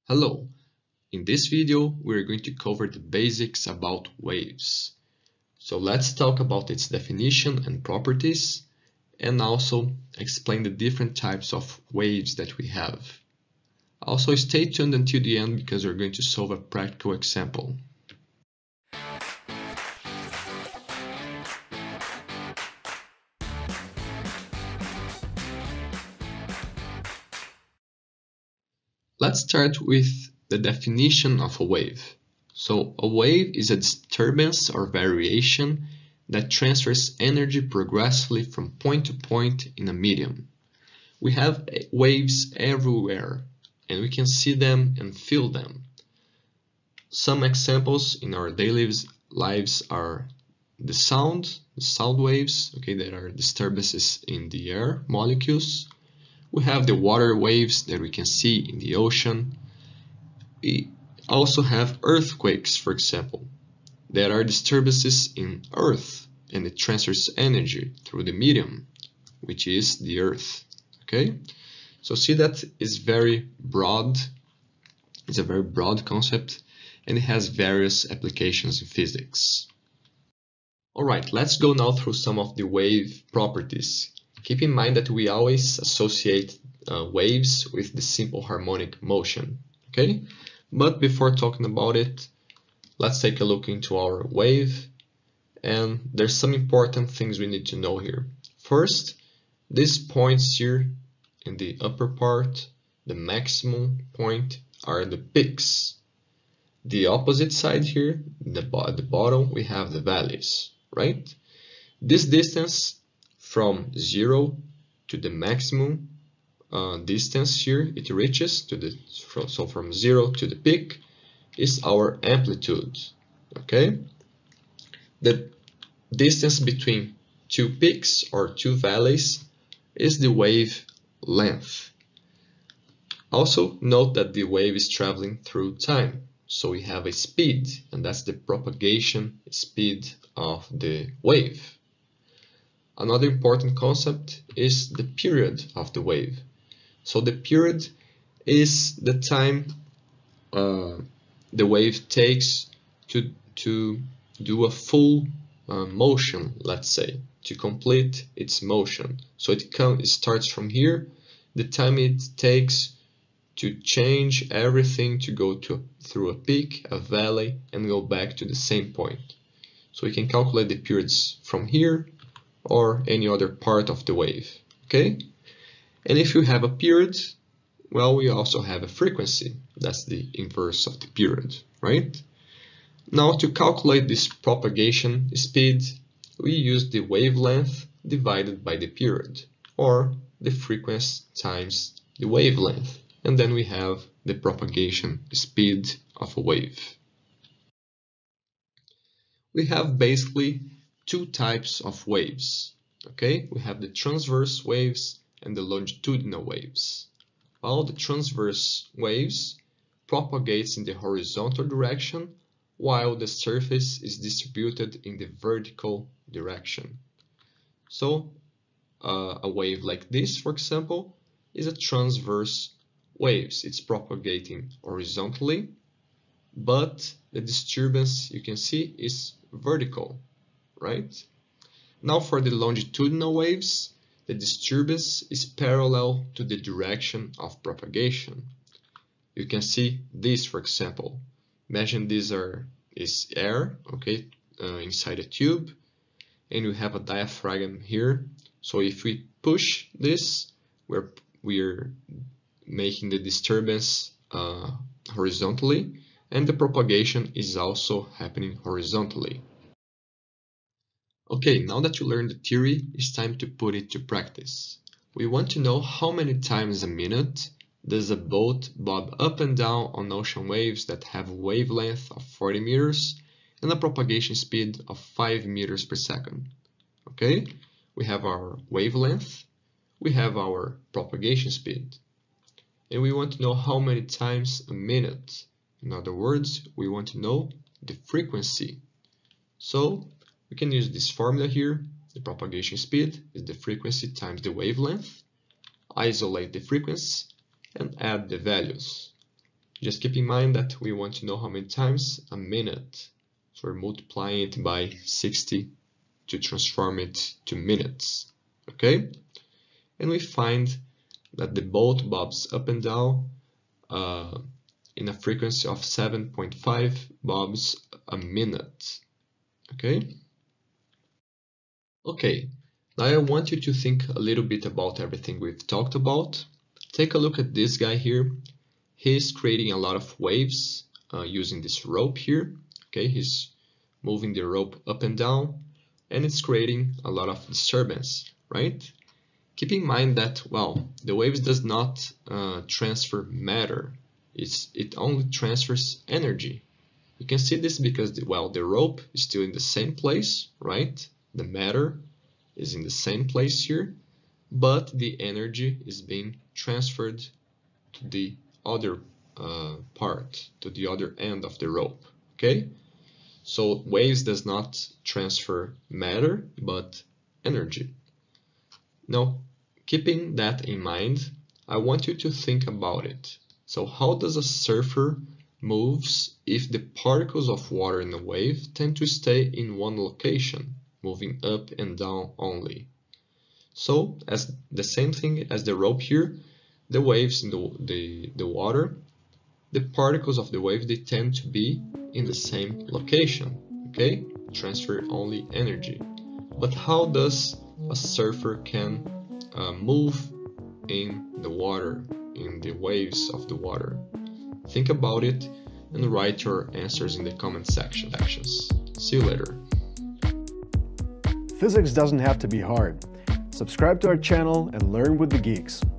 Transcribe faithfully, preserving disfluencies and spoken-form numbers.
Hello, in this video we're going to cover the basics about waves. So let's talk about its definition and properties and also explain the different types of waves that we have. Also stay tuned until the end because we're going to solve a practical example. Let's start with the definition of a wave. So a wave is a disturbance or variation that transfers energy progressively from point to point in a medium. We have waves everywhere and we can see them and feel them. Some examples in our daily lives are the sound, the sound waves, okay, that are disturbances in the air molecules. We have the water waves that we can see in the ocean. We also have earthquakes, for example. There are disturbances in Earth and it transfers energy through the medium, which is the Earth. Okay? So see that is very broad. It's a very broad concept and it has various applications in physics. Alright, let's go now through some of the wave properties. Keep in mind that we always associate uh, waves with the simple harmonic motion, okay? But before talking about it, let's take a look into our wave. And there's some important things we need to know here. First, these points here in the upper part, the maximum point, are the peaks. The opposite side here, the bo at the bottom, we have the valleys, right? This distance from zero to the maximum uh, distance here it reaches to the so from zero to the peak is our amplitude. Okay, the distance between two peaks or two valleys is the wave length. Also note that the wave is traveling through time, so we have a speed, and that's the propagation speed of the wave. Another important concept is the period of the wave. So the period is the time uh, the wave takes to, to do a full uh, motion, let's say, to complete its motion. So it, come, it starts from here, the time it takes to change everything to go to, through a peak, a valley, and go back to the same point. So we can calculate the periods from here or any other part of the wave, okay? And if you have a period, well, we also have a frequency. That's the inverse of the period, right? Now to calculate this propagation speed, we use the wavelength divided by the period, or the frequency times the wavelength, and then we have the propagation speed of a wave. We have basically two types of waves, okay? We have the transverse waves and the longitudinal waves. Well, the transverse waves propagates in the horizontal direction while the surface is distributed in the vertical direction. So uh, a wave like this, for example, is a transverse waves. It's propagating horizontally, but the disturbance you can see is vertical. Right? Now for the longitudinal waves, the disturbance is parallel to the direction of propagation. You can see this, for example. Imagine these are is air, okay, uh, inside a tube, and we have a diaphragm here. So if we push this, we're we're making the disturbance uh, horizontally, and the propagation is also happening horizontally. Okay, now that you learned the theory, it's time to put it to practice. We want to know how many times a minute does a boat bob up and down on ocean waves that have a wavelength of forty meters and a propagation speed of five meters per second. Okay, we have our wavelength, we have our propagation speed, and we want to know how many times a minute. In other words, we want to know the frequency. So we can use this formula here. The propagation speed is the frequency times the wavelength. Isolate the frequency and add the values. Just keep in mind that we want to know how many times a minute. So we're multiplying it by sixty to transform it to minutes. Okay? And we find that the bolt bobs up and down uh, in a frequency of seven point five bobs a minute. Okay? Okay, now I want you to think a little bit about everything we've talked about. Take a look at this guy here. He's creating a lot of waves uh, using this rope here. Okay, he's moving the rope up and down, and it's creating a lot of disturbance, right? Keep in mind that, well, the waves does not uh, transfer matter. It's, it only transfers energy. You can see this because, the, well, the rope is still in the same place, right? The matter is in the same place here, but the energy is being transferred to the other uh, part, to the other end of the rope, okay? So waves does not transfer matter, but energy. Now, keeping that in mind, I want you to think about it. So how does a surfer moves if the particles of water in a wave tend to stay in one location, moving up and down only? So, as the same thing as the rope here, the waves in the, the, the water, the particles of the wave, they tend to be in the same location, okay? Transfer only energy. But how does a surfer can uh, move in the water, in the waves of the water? Think about it and write your answers in the comment section. See you later. Physics doesn't have to be hard. Subscribe to our channel and learn with the geeks.